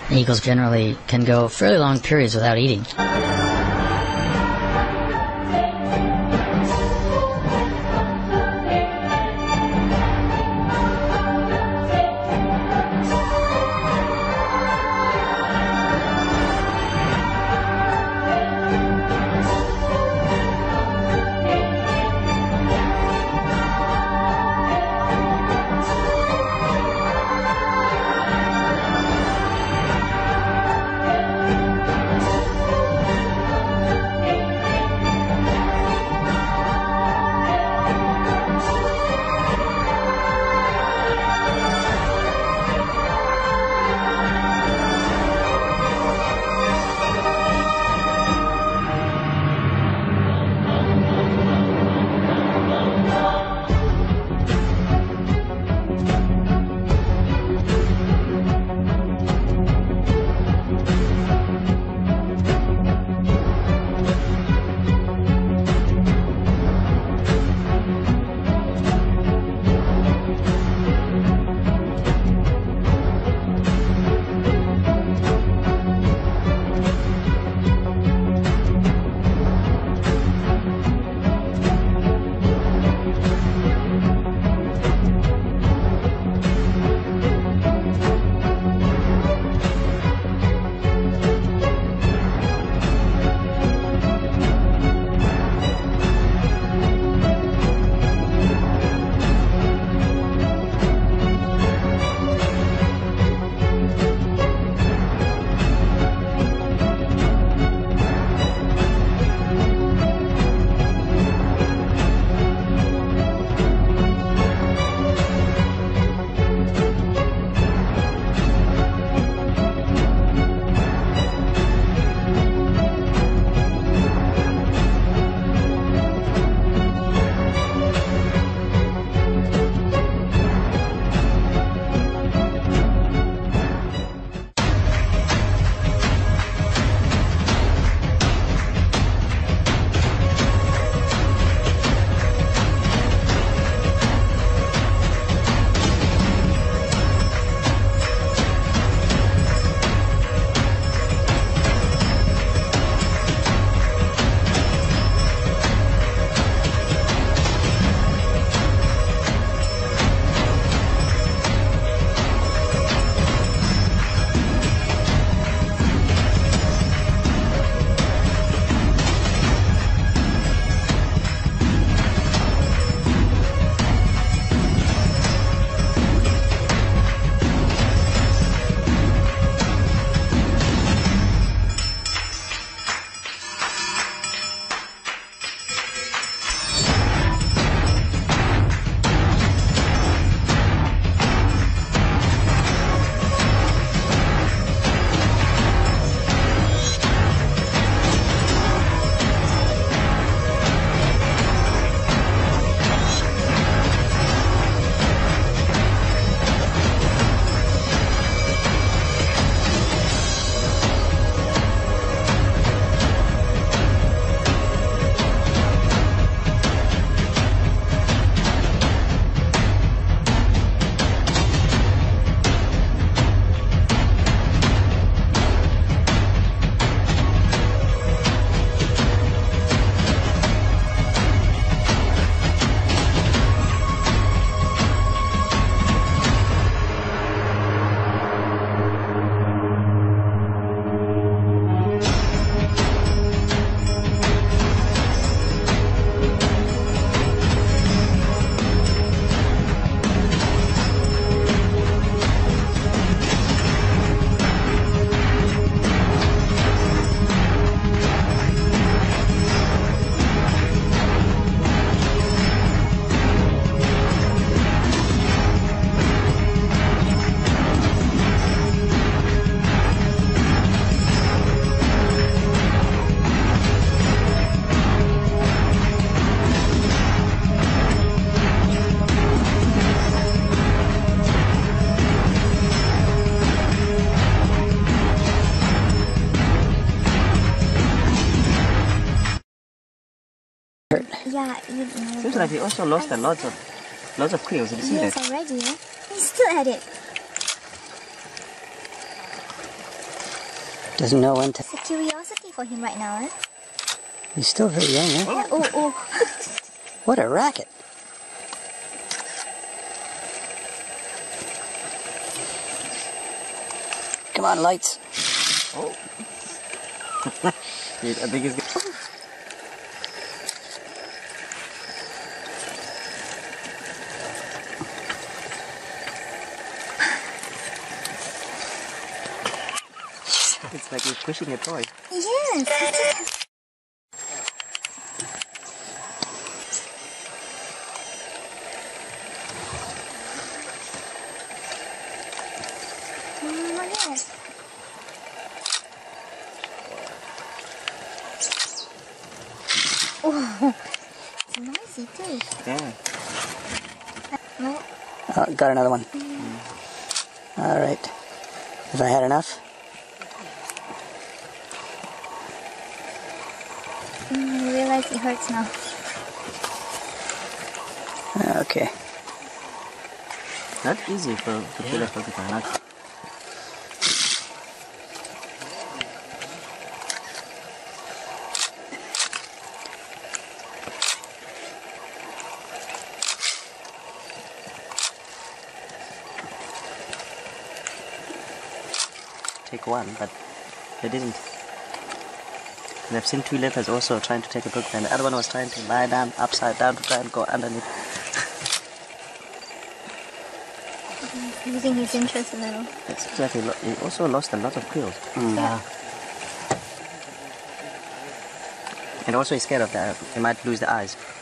Eagles generally can go fairly long periods without eating. Yeah, Seems like he also lost lots of quills. Did you see yes, that? already. Yeah? He's still at it. Doesn't know when to. It's a curiosity for him right now, eh? He's still very young, eh? Yeah, oh. What a racket. Come on, lights. Oh. I think he's good. It's like you're pushing a toy. Yes. Yes. Oh, it's noisy too. Yeah. No. Oh, got another one. All right. Have I had enough? I realize it hurts now. Okay. Not easy to kill a porcupine. Take one, but they didn't. And I've seen two leopards also trying to take a porcupine. The other one was trying to lie down upside down to try and go underneath. Losing his interest a little. It seems like he also lost a lot of quills. Yeah. And also he's scared of that. He might lose the eyes.